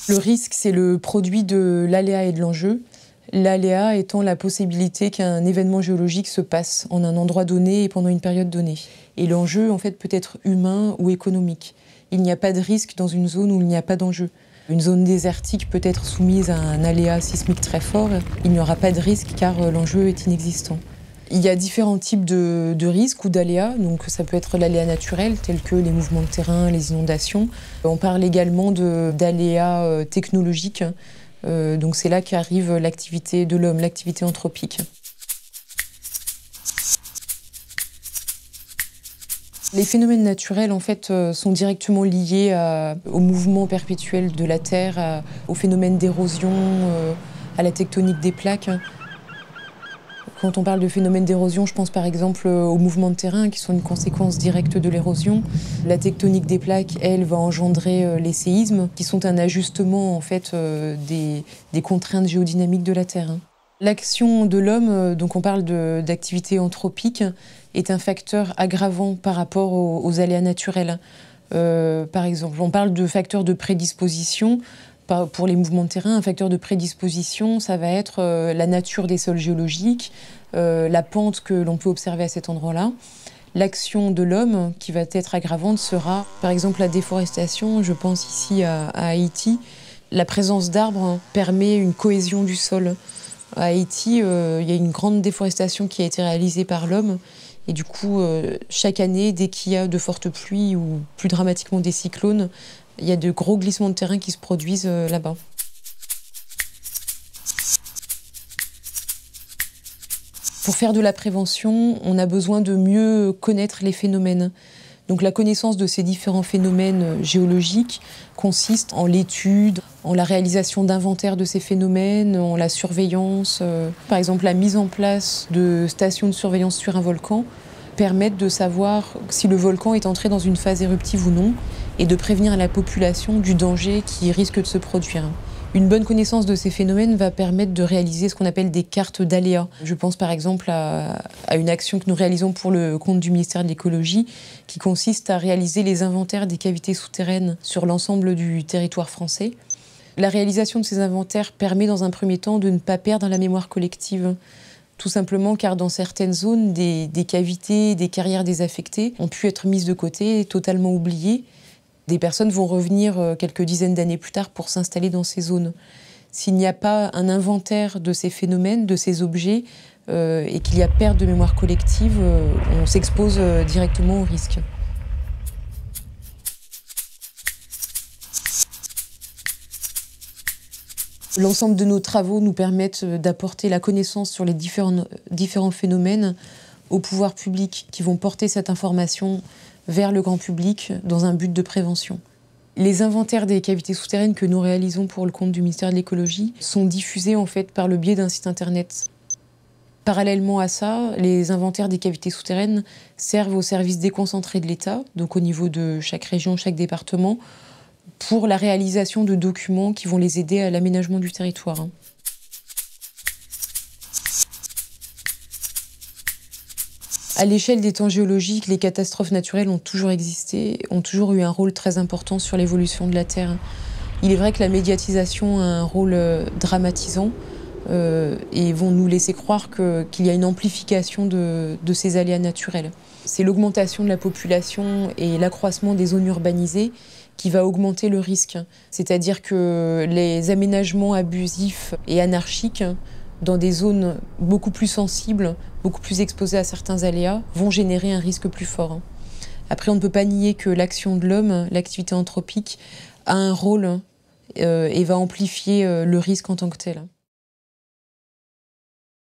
Le risque, c'est le produit de l'aléa et de l'enjeu. L'aléa étant la possibilité qu'un événement géologique se passe en un endroit donné et pendant une période donnée. Et l'enjeu, en fait, peut être humain ou économique. Il n'y a pas de risque dans une zone où il n'y a pas d'enjeu. Une zone désertique peut être soumise à un aléa sismique très fort. Il n'y aura pas de risque car l'enjeu est inexistant. Il y a différents types de risques ou d'aléas. Donc ça peut être l'aléa naturel, tel que les mouvements de terrain, les inondations. On parle également d'aléas technologiques. Donc c'est là qu'arrive l'activité de l'homme, l'activité anthropique. Les phénomènes naturels, en fait, sont directement liés au mouvement perpétuel de la Terre, aux phénomènes d'érosion, à la tectonique des plaques. Quand on parle de phénomènes d'érosion, je pense par exemple aux mouvements de terrain qui sont une conséquence directe de l'érosion. La tectonique des plaques, elle, va engendrer les séismes, qui sont un ajustement en fait des contraintes géodynamiques de la Terre. L'action de l'homme, donc on parle d'activité anthropique, est un facteur aggravant par rapport aux aléas naturels. Par exemple, on parle de facteurs de prédisposition. Pour les mouvements de terrain, un facteur de prédisposition, ça va être la nature des sols géologiques, la pente que l'on peut observer à cet endroit-là. L'action de l'homme, qui va être aggravante, sera par exemple la déforestation. Je pense ici à Haïti. La présence d'arbres permet une cohésion du sol. À Haïti, il y a une grande déforestation qui a été réalisée par l'homme. Et du coup, chaque année, dès qu'il y a de fortes pluies ou plus dramatiquement des cyclones, il y a de gros glissements de terrain qui se produisent là-bas. Pour faire de la prévention, on a besoin de mieux connaître les phénomènes. Donc la connaissance de ces différents phénomènes géologiques consiste en l'étude, en la réalisation d'inventaires de ces phénomènes, en la surveillance. Par exemple, la mise en place de stations de surveillance sur un volcan permettent de savoir si le volcan est entré dans une phase éruptive ou non et de prévenir la population du danger qui risque de se produire. Une bonne connaissance de ces phénomènes va permettre de réaliser ce qu'on appelle des cartes d'aléas. Je pense par exemple à une action que nous réalisons pour le compte du ministère de l'Écologie qui consiste à réaliser les inventaires des cavités souterraines sur l'ensemble du territoire français. La réalisation de ces inventaires permet dans un premier temps de ne pas perdre la mémoire collective. Tout simplement car dans certaines zones, des cavités, des carrières désaffectées ont pu être mises de côté, totalement oubliées. Des personnes vont revenir quelques dizaines d'années plus tard pour s'installer dans ces zones. S'il n'y a pas un inventaire de ces phénomènes, de ces objets, et qu'il y a perte de mémoire collective, on s'expose directement au risque. L'ensemble de nos travaux nous permettent d'apporter la connaissance sur les différents phénomènes aux pouvoirs publics qui vont porter cette information vers le grand public dans un but de prévention. Les inventaires des cavités souterraines que nous réalisons pour le compte du ministère de l'Écologie sont diffusés en fait par le biais d'un site internet. Parallèlement à ça, les inventaires des cavités souterraines servent aux services déconcentrés de l'État, donc au niveau de chaque région, chaque département, pour la réalisation de documents qui vont les aider à l'aménagement du territoire. À l'échelle des temps géologiques, les catastrophes naturelles ont toujours existé, ont toujours eu un rôle très important sur l'évolution de la Terre. Il est vrai que la médiatisation a un rôle dramatisant et vont nous laisser croire qu'il y a une amplification de ces aléas naturels. C'est l'augmentation de la population et l'accroissement des zones urbanisées qui va augmenter le risque. C'est-à-dire que les aménagements abusifs et anarchiques dans des zones beaucoup plus sensibles, beaucoup plus exposées à certains aléas, vont générer un risque plus fort. Après, on ne peut pas nier que l'action de l'homme, l'activité anthropique, a un rôle et va amplifier le risque en tant que tel.